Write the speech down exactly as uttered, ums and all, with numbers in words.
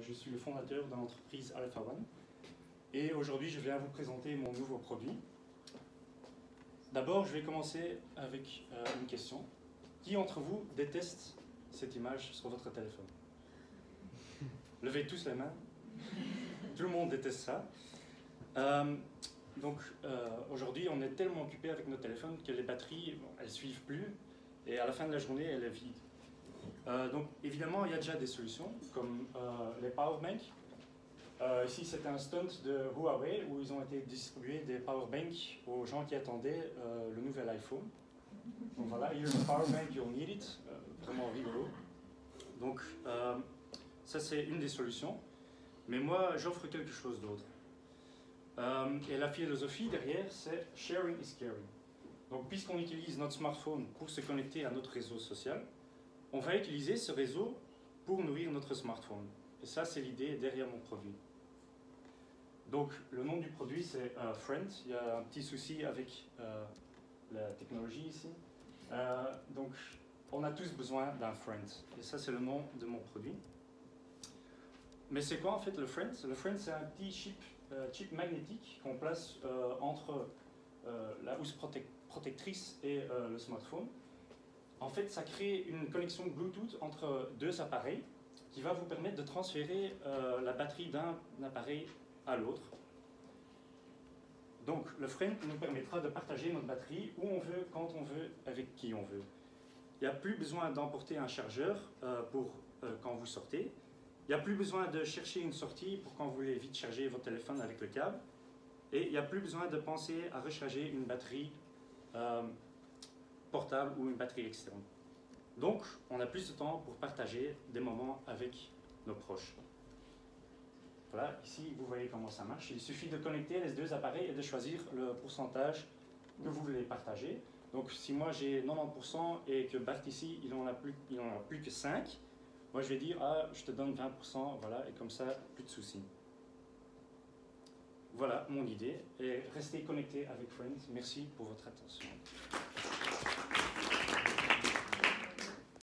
je suis le fondateur de l'entreprise Alpha One. Et aujourd'hui, je viens vous présenter mon nouveau produit. D'abord, je vais commencer avec euh, une question. Qui d'entre vous déteste cette image sur votre téléphone? Levez tous les mains. Tout le monde déteste ça. Euh, donc, euh, aujourd'hui, on est tellement occupé avec nos téléphones que les batteries, bon, elles ne suivent plus. Et à la fin de la journée, elle est vide. Euh, donc, évidemment, il y a déjà des solutions, comme euh, les powerbanks. Euh, ici, c'est un stunt de Huawei où ils ont été distribués des powerbanks aux gens qui attendaient euh, le nouvel iPhone. Donc voilà, here's a powerbank, you'll need it. Euh, vraiment rigolo. Donc, euh, ça, c'est une des solutions. Mais moi, j'offre quelque chose d'autre. Euh, et la philosophie derrière, c'est sharing is caring. Donc, puisqu'on utilise notre smartphone pour se connecter à notre réseau social, on va utiliser ce réseau pour nourrir notre smartphone. Et ça, c'est l'idée derrière mon produit. Donc, le nom du produit, c'est euh, Friend. Il y a un petit souci avec euh, la technologie ici. Euh, donc, on a tous besoin d'un Friend. Et ça, c'est le nom de mon produit. Mais c'est quoi en fait le Friend? Le Friend, c'est un petit chip, euh, chip magnétique qu'on place euh, entre euh, la housse protect protectrice et euh, le smartphone. En fait, ça crée une connexion Bluetooth entre deux appareils qui va vous permettre de transférer euh, la batterie d'un appareil à l'autre. Donc, le Friend nous permettra de partager notre batterie où on veut, quand on veut, avec qui on veut. Il n'y a plus besoin d'emporter un chargeur euh, pour euh, quand vous sortez. Il n'y a plus besoin de chercher une sortie pour quand vous voulez vite charger votre téléphone avec le câble. Et il n'y a plus besoin de penser à recharger une batterie euh, portable ou une batterie externe. Donc, on a plus de temps pour partager des moments avec nos proches. Voilà, ici, vous voyez comment ça marche. Il suffit de connecter les deux appareils et de choisir le pourcentage que vous voulez partager. Donc, si moi j'ai quatre-vingt-dix pour cent et que Bart ici, il n'en a, a plus que cinq, moi je vais dire, ah, je te donne vingt pour cent, voilà, et comme ça, plus de soucis. Voilà mon idée. Et restez connectés avec Friends. Merci pour votre attention.